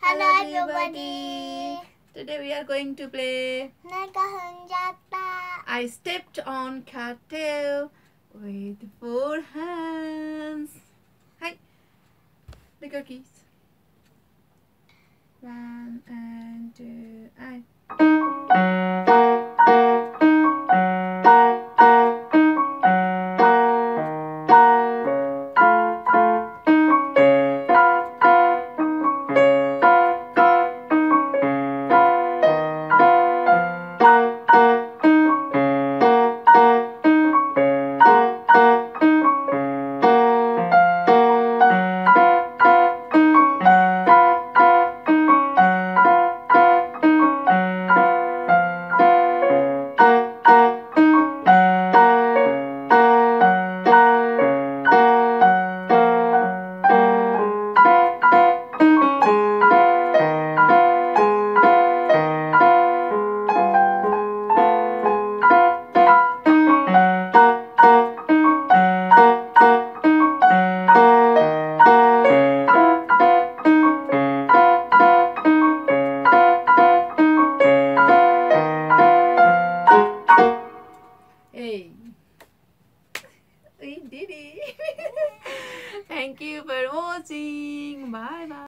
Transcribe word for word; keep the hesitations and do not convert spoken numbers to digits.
Hello everybody. Today we are going to play 猫踏んじゃった。 I stepped on cattail with four hands. Hi. Pick your keys. One and two and hey. We did it. Thank you for watching. Bye bye.